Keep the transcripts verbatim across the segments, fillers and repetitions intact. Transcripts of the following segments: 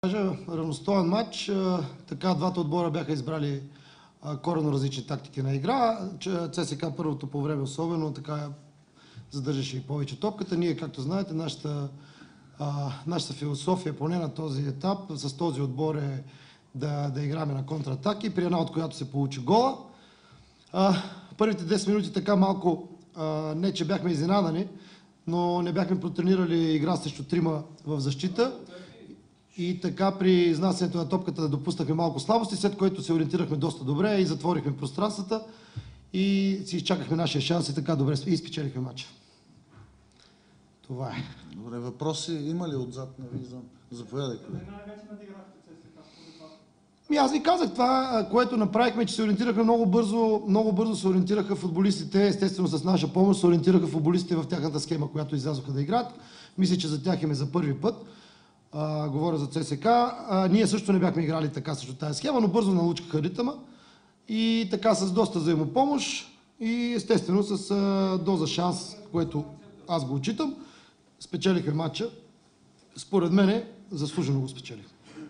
Равностоен матч. Така двата отбора бяха избрали коренно различни тактики на игра. ЦСКА първото по време особено така задържаше и повече топката. Ние, както знаете, нашата, нашата философия, поне на този етап, с този отбор е да, да играме на контратаки, при една от която се получи гола. Първите десет минути така малко, не че бяхме изненадани, но не бяхме протренирали игра срещу трима в защита. И така при изнасянето на топката да допуснахме малко слабости, след което се ориентирахме доста добре и затворихме пространствата и си изчакахме нашия шанс и така добре и изпечелихме матча. Това е. Добре, въпроси има ли отзад? Не виждам. Заповядайте. Ми аз ви казах това, което направихме, че се ориентирахме много бързо, много бързо се ориентираха футболистите, естествено с наша помощ, се ориентираха футболистите в тяхната схема, която излязоха да играят. Мисля, че за тях им е за първи път. Uh, говоря за ЦСКА. Uh, ние също не бяхме играли така също тази схема, но бързо научиха ритъма и така с доста взаимопомощ и естествено с uh, доза шанс, което аз го отчитам, спечелихме матча. Според мен заслужено го спечелихме.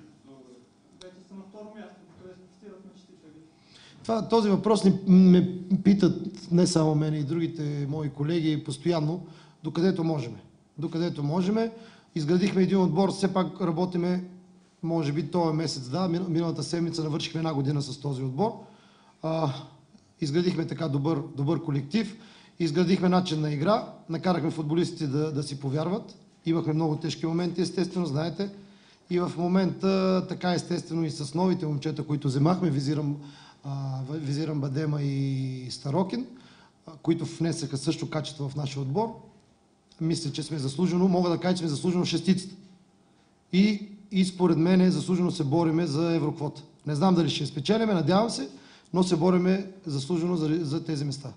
Това, този въпрос не, ме питат не само мен и другите мои колеги постоянно, докъдето можем. Докъдето можем. Изградихме един отбор, все пак работиме, може би този месец, да, миналата седмица навършихме една година с този отбор. А, изградихме така добър, добър колектив, изградихме начин на игра, накарахме футболистите да, да си повярват. Имахме много тежки моменти, естествено, знаете. И в момента, така естествено и с новите момчета, които вземахме, визирам, а, визирам Бадема и Старокин, а, които внесаха също качество в нашия отбор. Мисля, че сме заслужено, мога да кажа, че сме заслужено шестицата. И, и според мен заслужено се бориме за евроквота. Не знам дали ще спечелиме, надявам се, но се бориме заслужено за, за тези места.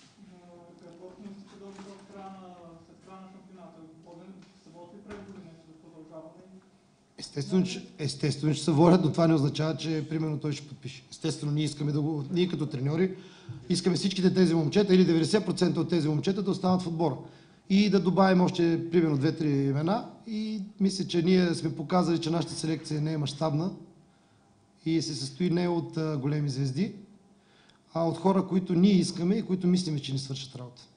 Естествено, че, естествено, че се водят, но това не означава, че примерно той ще подпише. Естествено, ние искаме да го, ние като треньори, искаме всичките тези момчета или деветдесет процента от тези момчета да останат в отбора. И да добавим още примерно две-три имена и мисля, че ние сме показали, че нашата селекция не е мащабна и се състои не от големи звезди, а от хора, които ние искаме и които мислиме, че ни свършат работа.